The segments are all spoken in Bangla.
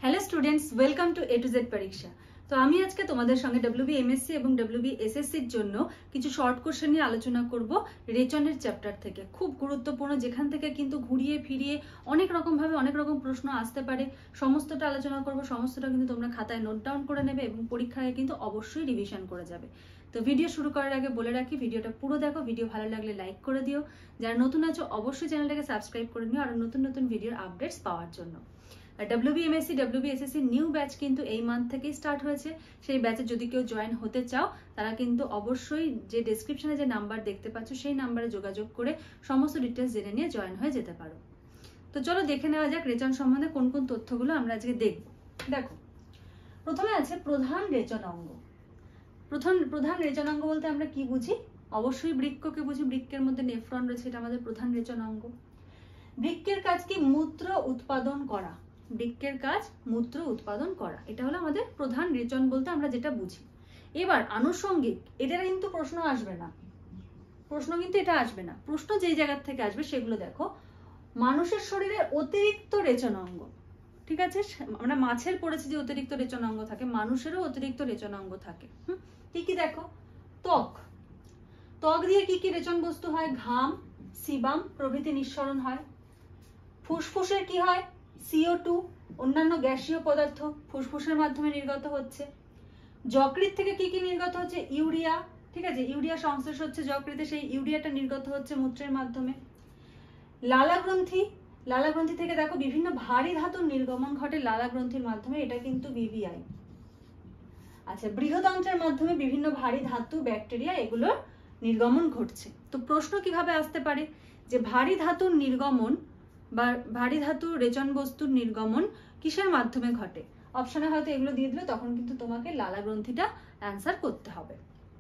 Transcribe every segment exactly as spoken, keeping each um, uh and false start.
Hello students, welcome to A to Z পরীক্ষা। তো আমি আজকে তোমাদের সঙ্গে ডব্লিউবি এমএসসি এবং ডব্লিউবি এসএসসির জন্য কিছু শর্ট কোশ্চেন নিয়ে আলোচনা করব রেচনের চ্যাপ্টার থেকে। খুব গুরুত্বপূর্ণ, যেখান থেকে কিন্তু ঘুরিয়ে ফিরিয়ে অনেক রকমভাবে অনেক রকম প্রশ্ন আসতে পারে। সমস্তটা আলোচনা করব, সমস্তটা কিন্তু তোমরা খাতায় নোট ডাউন করে নেবে এবং পরীক্ষায় কিন্তু অবশ্যই রিভিশন করে যাবে। তো ভিডিও শুরু করার আগে বলে রাখি, ভিডিওটা পুরো দেখো, ভিডিও ভালো লাগলে লাইক করে দিও। যারা নতুন আছো অবশ্যই চ্যানেলটাকে সাবস্ক্রাইব করে নিও আরো নতুন নতুন ভিডিওর আপডেটস পাওয়ার জন্য। WB MSC WB SSC new batch কিন্তু এই মান্থ থেকেই স্টার্ট হয়েছে। সেই ব্যাচে যদি কেউ জয়েন হতে চাও তারা কিন্তু অবশ্যই যে ডেসক্রিপশনে যে নাম্বার দেখতে পাচ্ছ সেই নাম্বারে যোগাযোগ করে সমস্ত ডিটেলস জেনে নিয়ে জয়েন হয়ে যেতে পারো। তো চলো দেখে নেওয়া যাক রেচন সম্বন্ধে কোন কোন তথ্যগুলো আমরা আজকে দেখব। দেখো, প্রথমে আছে প্রধান রেচন অঙ্গ। প্রধান প্রধান রেচন অঙ্গ বলতে আমরা কি বুঝি? অবশ্যই বৃক্ককে বুঝি। বৃক্কের মধ্যে নেফ্রন রয়েছে, এটা আমাদের প্রধান রেচন অঙ্গ। বৃক্কের কাজ কি? মূত্র উৎপাদন করা। বৃক্কের কাজ মূত্র উৎপাদন করা, এটা হলো আমাদের প্রধান রেচন বলতে আমরা যেটা বুঝি। এবার আনুষঙ্গিক, এটা কিন্তু প্রশ্ন আসবে না, প্রশ্ন কিন্তু এটা আসবে না। প্রশ্ন যেই জায়গা থেকে আসবে সেগুলো দেখো। মানুষের শরীরে অতিরিক্ত রেচন অঙ্গ, ঠিক আছে? আমরা মাছের পড়েছি যে অতিরিক্ত রেচন অঙ্গ থাকে, মানুষেরও অতিরিক্ত রেচন অঙ্গ থাকে। হুম, কি কি দেখো? ত্বক, ত্বক দিয়ে কি কি রেচন বস্তু হয়? ঘাম, সিবাম প্রভৃতি নিঃসরণ হয়। ফুসফুসের কি হয়? সিও টু, অন্যান্য গ্যাসীয় পদার্থ ফুসফুসের মাধ্যমে নির্গত হচ্ছে। যকৃৎ থেকে কি কি নির্গত হচ্ছে? ইউরিয়া, ঠিক আছে? ইউরিয়া সংশ্লেষ হচ্ছে যকৃতে, সেই ইউরিয়াটা নির্গত হচ্ছে মূত্রের মাধ্যমে। লালা গ্রন্থি, লালা গ্রন্থি থেকে দেখো বিভিন্ন ভারী ধাতুর নির্গমন ঘটে লালা গ্রন্থির মাধ্যমে, এটা কিন্তু বিবিআই। আচ্ছা, বৃহদন্ত্রের মাধ্যমে বিভিন্ন ভারী ধাতু, ব্যাকটেরিয়া এগুলোর নির্গমন ঘটছে। তো প্রশ্ন কিভাবে আসতে পারে যে ভারী ধাতুর নির্গমন বা ভারী ধাতু রেচন বস্তুর নির্গমন কিসের মাধ্যমে ঘটে? অপশনে হয়তো এগুলো দিয়ে দিলে তখন কিন্তু তোমাকে লালা গ্রন্থিটা অ্যান্সার করতে হবে।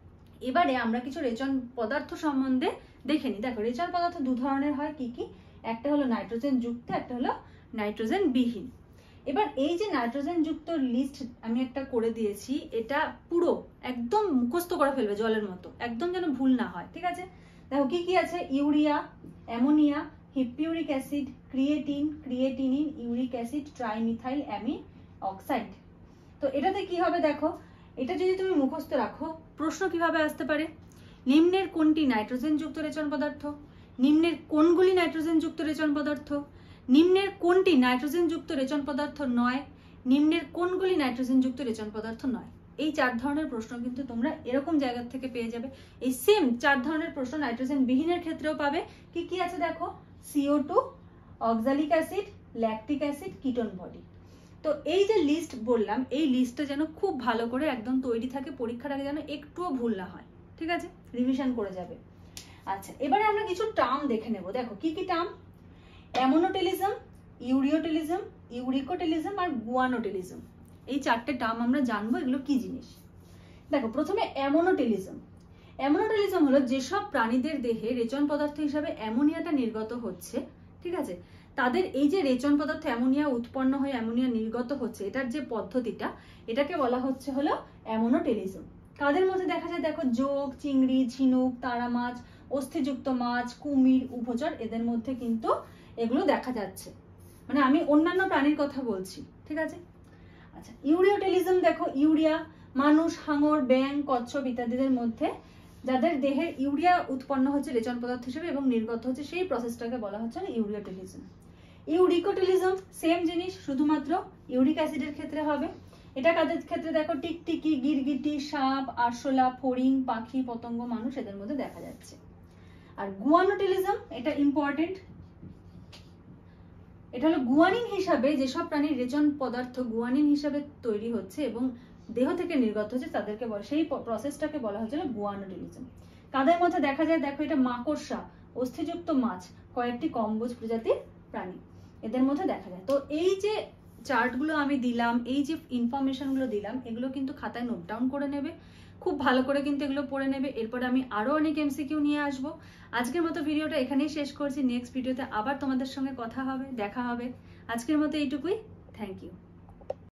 এবারে আমরা কিছু রেচন পদার্থ সম্বন্ধে দেখে নিই। দেখো, রেচন পদার্থ দু ধরনের হয়। কি কি? একটা হলো নাইট্রোজেন যুক্ত, একটা হলো নাইট্রোজেন বিহীন। এবার এই যে নাইট্রোজেন যুক্ত লিস্ট আমি একটা করে দিয়েছি, এটা পুরো একদম মুখস্থ করে ফেলবে জলের মতো, একদম যেন ভুল না হয়, ঠিক আছে? দেখো কি কি আছে? Urea, ammonia, hippuric acid, creatine, creatinine, uric acid, trimethyl amine oxide. তো এটাতে কি হবে দেখো, এটা যদি তুমি মুখস্থ রাখো প্রশ্ন কিভাবে আসতে পারে? নিম্নের কোনটি নাইট্রোজেন যুক্ত রেচন পদার্থ? নিম্নের কোনগুলি নাইট্রোজেন যুক্ত রেচন পদার্থ? নিম্নের কোনটি নাইট্রোজেন যুক্ত রেচন পদার্থ নয়? নিম্নের কোনগুলি নাইট্রোজেন যুক্ত রেচন পদার্থ নয়? এই চার ধরনের প্রশ্ন কিন্তু তোমরা এরকম জায়গা থেকে পেয়ে যাবে। এই সেম চার ধরনের প্রশ্ন নাইট্রোজেন বিহীনের ক্ষেত্রেও পাবে। কি কি আছে দেখো? CO two, oxalic acid, lactic acid, ketone body. তো এই যে লিস্ট বললাম, এই লিস্টটা যেন খুব ভালো করে একদম তৈরি থাকে, পরীক্ষার আগে যেন একটুও ভুল না হয়, ঠিক আছে? রিভিশন করে যাবে। আচ্ছা, এবারে আমরা কিছু টার্ম দেখে নেব। দেখো কি কি টার্ম? অ্যামোনোটেলিজম, ইউরিওটেলিজম, ইউরিকোটেলিজম আর গুয়ানোটেলিজম। এই চারটে টার্ম আমরা জানবো এগুলো কি জিনিস। দেখো, প্রথমে অ্যামোনোটেলিজম। অ্যামোনোটেলিজম হলো যেসব প্রাণীদের দেহে রেচন পদার্থ হিসাবে অ্যামোনিয়াটা নির্গত হচ্ছে, ঠিক আছে, তাদের এই যে রেচন পদার্থ অ্যামোনিয়া উৎপন্ন হয়ে অ্যামোনিয়া নির্গত হচ্ছে, এটার যে পদ্ধতিটা, এটাকে বলা হচ্ছে হলো অ্যামোনোটেলিজম। কাদের মধ্যে দেখা যায়? দেখো, যোগ, চিংড়ি, ঝিনুক, তারা মাছ, অস্থিযুক্ত মাছ, কুমির, উভচর, এদের মধ্যে কিন্তু এগুলো দেখা যাচ্ছে। মানে আমি অন্যান্য প্রাণীর কথা বলছি, ঠিক আছে? আচ্ছা, ইউরিওটেলিজম দেখো, ইউরিয়া মানুষ, হাঙর, ব্যাং, কচ্ছপ ইত্যাদিদের মধ্যে যাদের দেহের ইউরিয়া উৎপন্ন হচ্ছে রেচন পদার্থ হিসেবে এবং নির্গত হচ্ছে, সেই প্রসেসটাকে বলা হচ্ছে ইউরিওটেলিজম। ইউরিকোটেলিজম সেম জিনিস, শুধুমাত্র ইউরিক অ্যাসিডের ক্ষেত্রে হবে। এটা কাদের ক্ষেত্রে? দেখো, টিকটিকি, গিরগিটি, সাপ, আরশোলা, ফড়িং, পাখি, পতঙ্গ, মানুষ এদের মধ্যে দেখা যাচ্ছে। আর গুয়ানোটেলিজম, এটা ইম্পর্টেন্ট। এটা হলো গুয়ানিন হিসাবে যেসব প্রাণীর রেচন পদার্থ গুয়ানিন হিসাবে তৈরি হচ্ছে এবং দেহ থেকে নির্গত হচ্ছে তাদেরকে বলে, সেই প্রসেসটাকে বলা হচ্ছে গুয়ানোটেলিজম। কাদের মধ্যে দেখা যায়? দেখো, এটা মাকড়সা, অস্থিযুক্ত মাছ, কয়েকটি কম্বোজ প্রজাতির প্রাণী, এদের মধ্যে দেখা যায়। তো এই যে চার্টগুলো আমি দিলাম, এই যে ইনফরমেশনগুলো দিলাম, এগুলো কিন্তু খাতায় নোট ডাউন করে নেবে, খুব ভালো করে কিন্তু এগুলো পড়ে নেবে। এরপরে আমি আরো অনেক এমসিকিউ নিয়ে আসবো। আজকের মতো ভিডিওটা এখানেই শেষ করছি। নেক্সট ভিডিওতে আবার তোমাদের সঙ্গে কথা হবে, দেখা হবে। আজকের মতো এইটুকুই। Thank you.